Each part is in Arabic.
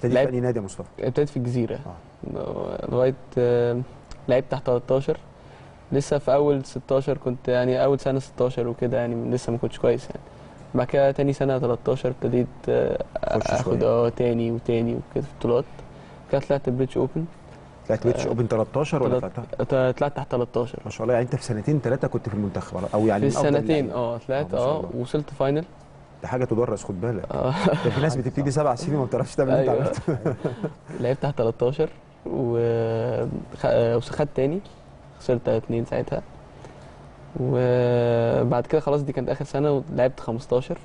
ابتديت في أي نادي يا مصطفى؟ ابتديت في الجزيره لغايه لعبت تحت 13. لسه في اول 16 كنت يعني اول سنه 16 وكده يعني لسه ما كنتش كويس يعني. بعد كده تاني سنه 13 ابتديت اخد تاني وتاني وكده في بطولات. كده طلعت بريتش اوبن. طلعت بريتش اوبن 13 ولا طلعت تحت 13 ما شاء الله. يعني انت في سنتين ثلاثه كنت في المنتخب او يعني في سنتين طلعت وصلت فاينل. دي حاجه تدرس خد بالك. ده في ناس بتبتدي 7 سنين وما بتعرفش تعمل اللي انت عملته. لعبت تحت 13 وخدت تاني خسرت 2 ساعتها. وبعد كده خلاص دي كانت اخر سنه ولعبت 15.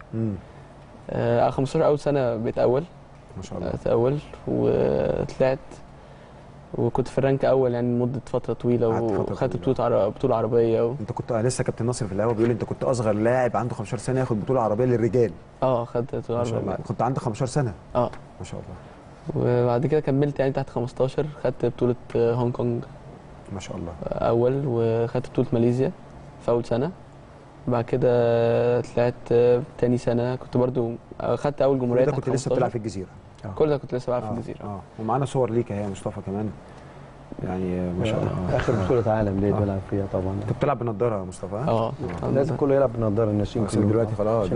15 اول سنه بقيت اول ما شاء الله. اول وطلعت وكنت في الرانك اول يعني لمده فتره طويله وخدت بطوله عربيه انت كنت لسه كابتن ناصر في الهوا بيقول انت كنت اصغر لاعب عنده 15 سنه ياخد بطوله عربيه للرجال. خدت بطوله عربيه. ما شاء الله. كنت عندك 15 سنه؟ ما شاء الله. وبعد كده كملت يعني تحت 15 خدت بطوله هونج كونج ما شاء الله اول وخدت بطوله ماليزيا في اول سنه. بعد كده طلعت تاني سنه كنت برضو خدت اول جمهوريه تحت 15. كنت لسه بتلعب في الجزيره؟ كل ده كنت لسه بلعب في الجزيره. ومعانا صور ليك اهي يا مصطفى كمان يعني ما شاء الله. اخر بطوله عالم ليه بلعب فيها طبعا. انت بتلعب بنضاره يا مصطفى؟ لازم كله يلعب بنضاره الناشئين دلوقتي خلاص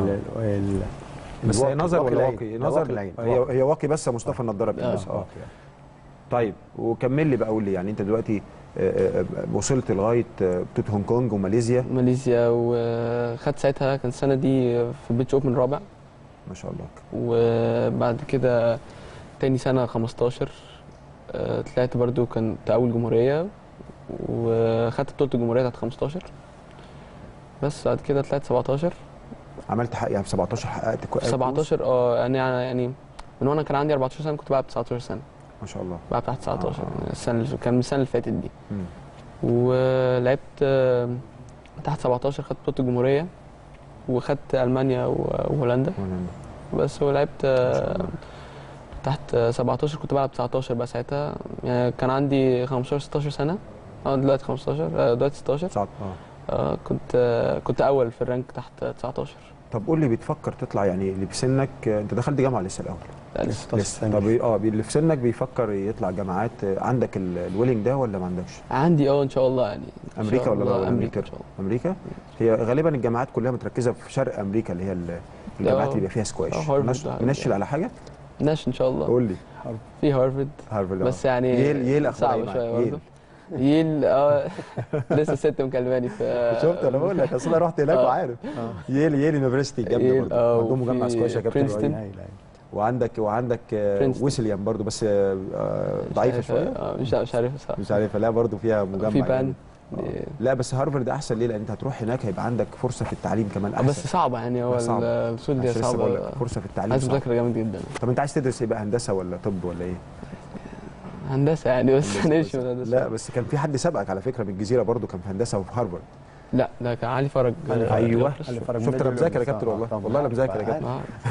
بس هي نظر ولا واقي؟ نظر. هي واقي بس يا مصطفى النضاره بتلبسها. طيب وكمل لي بقى قول لي يعني انت دلوقتي وصلت لغايه بطوله هونج كونج وماليزيا وخدت ساعتها كان السنه دي في بيتش اوبن رابع ما شاء الله. وبعد كده تاني سنه 15 طلعت برضو كانت اول جمهوريه وخدت بطوله الجمهوريه بتاعت 15. بس بعد كده طلعت 17. عملت حق يعني في 17 حققت كويس 17 يعني من وانا كان عندي 14 سنه كنت بلعب 19 سنه ما شاء الله. بلعب تحت 19 السنه كان من السنه اللي فاتت دي. ولعبت تحت 17 خدت بطوله الجمهوريه وخدت المانيا وهولندا بس. ولعبت تحت 17 كنت بلعب 19 بقى ساعتها يعني كان عندي 15 16 سنه. دلوقتي 15 دلوقتي 16. كنت اول في الرانك تحت 19. طب قول لي بتفكر تطلع يعني اللي في سنك انت دخلت جامعه لسه الاول؟ لسه. طب اللي في سنك بيفكر يطلع جامعات عندك الويلنج ده ولا ما عندكش؟ عندي ان شاء الله يعني. امريكا ولا امريكا؟ امريكا. هي غالبا الجامعات كلها متركزه في شرق امريكا اللي هي الجامعات اللي بيبقى فيها سكواش. منشل على حاجه؟ ناش ان شاء الله. قول لي. في هارفرد بس يعني ييل صعبه شويه برضه. ييل لسه الست مكلماني في شفت انا بقول لك اصل انا رحت هناك وعارف. ييل يونيفرستي جامده برضه عندهم مجمع سكواش يا كابتن. وعندك ويسليام برضو بس ضعيفه شويه. مش عارف بصراحه. مش عارفه لا برضو فيها مجمع في بان. لا بس هارفرد احسن ليه؟ لان انت هتروح هناك هيبقى عندك فرصه في التعليم كمان احسن. بس صعبه يعني هو الوصول دي صعبه. فرصه في التعليم عايز مذاكره جامد جدا. طب انت عايز تدرس ايه بقى؟ هندسه ولا طب ولا ايه؟ هندسه يعني بس نمشي من هندسه. لا بس كان في حد سبقك على فكره من الجزيره برضو كان في هندسه وفي هارفرد. لا ده كان علي فرج. ايوه شفت انا مذاكر يا كابتن والله انا مذاكر يا كابتن.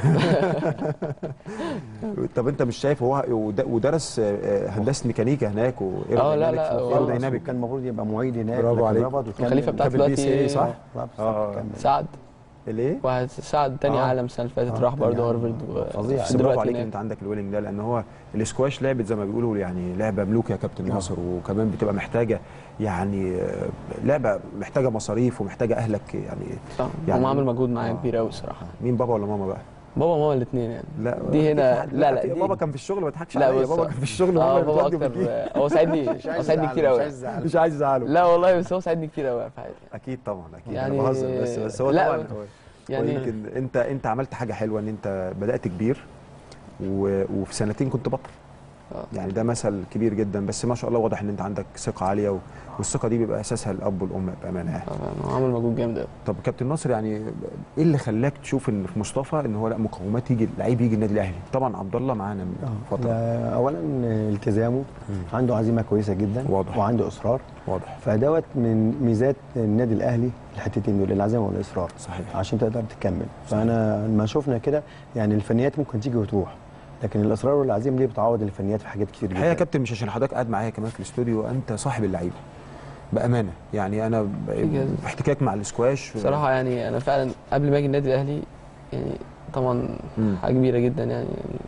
طب انت مش شايف هو ودرس هندسه ميكانيكا هناك لا كان المفروض يبقى معيد هناك. برافو عليك. الخليفه بتاعت دلوقتي صح؟ سعد الايه؟ واحد سعد تاني عالم السنه اللي فاتت راح برضه هارفرد. فظيع. برافو عليك ان انت عندك الويلنج ده لان هو الاسكواش لعبه زي ما بيقولوا يعني لعبه ملوك يا كابتن ناصر. وكمان بتبقى محتاجه يعني لعبه محتاجه مصاريف ومحتاجه اهلك يعني هم عامل مجهود معايا كبير قوي الصراحه. مين بابا ولا ماما بقى؟ بابا وماما الاثنين يعني. لا دي هنا لا دي بابا كان في الشغل ما تضحكش عليا. بابا كان في الشغل بابا اكتر. هو ساعدني كتير قوي. مش عايز ازعله. لا والله بس هو ساعدني كتير قوي في حياتي. اكيد طبعا اكيد يعني انا بهزر بس هو طبعا يعني يمكن انت عملت حاجه حلوه ان انت بدات كبير وفي سنتين كنت بطل. يعني ده مثل كبير جدا بس ما شاء الله واضح ان انت عندك ثقه عاليه والثقه دي بيبقى اساسها الاب والام بامانه يعني. عامل مجهود جامد قوي. طب كابتن ناصر يعني ايه اللي خلاك تشوف ان في مصطفى ان هو لا مقومات يجي لعيب يجي النادي الاهلي؟ طبعا عبد الله معانا من فتره. اولا التزامه عنده عزيمه كويسه جدا واضح. وعنده اصرار واضح. فدوت من ميزات النادي الاهلي الحتتين دول العزيمه والاصرار. صحيح. عشان تقدر تكمل. فانا لما شفنا كده يعني الفنيات ممكن تيجي وتروح لكن الاصرار والعزيمه دي بتعوض الفنيات في حاجات كتير جدا. الحقيقه يا كابتن مش عشان حضرتك قاعد معايا كمان في الاستوديو انت صاحب اللعيبه بامانه يعني انا احتكاك مع الاسكواش بصراحه يعني انا فعلا قبل ما اجي النادي الاهلي يعني طبعا حاجه كبيره جدا يعني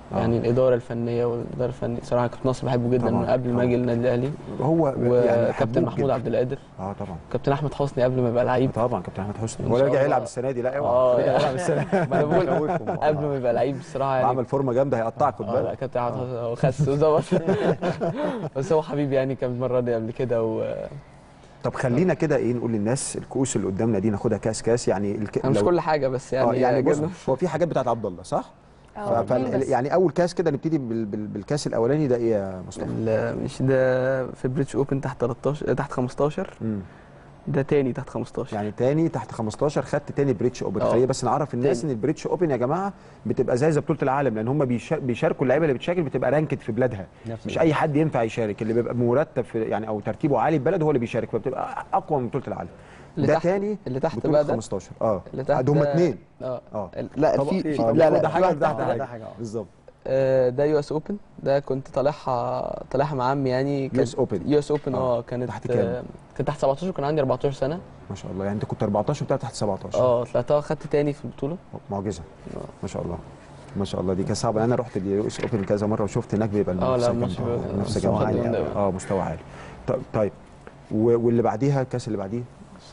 يعني الاداره الفنيه والاداره الفنيه صراحه كابتن ناصر بحبه جدا من قبل ما اجي النادي الاهلي. هو يعني كابتن محمود عبد القادر. طبعا. كابتن احمد حسني قبل ما يبقى لعيب. طبعا كابتن احمد حسني ولا رجع يلعب السنه دي، لا اوعى يلعب السنه دي. ما انا بقول قبل ما يبقى لعيب الصراحه يعني عمل فورمه جامده هيقطعك، خد بالك. لا كابتن احمد حسني هو خس وظبط. بس هو حبيبي يعني، كان المره دي قبل كده طب خلينا كده ايه نقول للناس الكؤوس اللي قدامنا دي ناخدها كاس يعني مش كل حاجه بس يعني يعني بص هو في حاجات بتاعت عبد الله صح؟ يعني اول كاس كده نبتدي بالكاس الاولاني ده ايه يا مصطفى؟ لا مش ده في بريتش اوبن تحت 13 تحت 15. ده تاني تحت 15. يعني تاني تحت 15 خدت تاني بريتش اوبن. خلينا بس نعرف الناس ان البريتش اوبن يا جماعه بتبقى زي بطوله العالم، لان هم بيشاركوا اللعيبه اللي بتشارك بتبقى رانكد في بلادها، مش اي حد ينفع يشارك، اللي بيبقى مرتب في يعني او ترتيبه عالي في بلده هو اللي بيشارك، فبتبقى اقوى من بطوله العالم. ده تاني اللي تحت بقى ده 15 اللي تحت ده هم اثنين. لا في لا ده حاجه ده حاجه بالظبط. ده يو اس اوبن، ده كنت طالعها مع عمي يعني. يو اس اوبن كانت تحت كام؟ كانت تحت 17 وكان عندي 14 سنه. ما شاء الله، يعني انت كنت 14 وطلعت تحت 17. طلعتها خدت تاني في البطوله. معجزه. ما شاء الله ما شاء الله، دي كانت صعبه. انا رحت اليو اس اوبن كذا مره وشفت هناك بيبقى مستوى عالي. مستوى عالي. طيب واللي بعديها الكاس اللي بعديه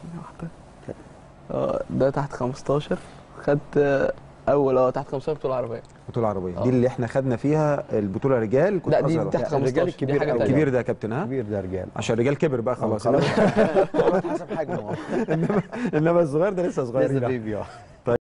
ده تحت 15 خدت اول تحت 15 بطوله عربيه. دي اللي احنا خدنا فيها البطوله رجال. لا دي تحت 15. الرجال الكبير ده يا كابتن. الكبير ده رجال عشان الرجال كبر بقى خلاص. حسب حجمه. انما الصغير ده لسه صغير. لسه بيبي.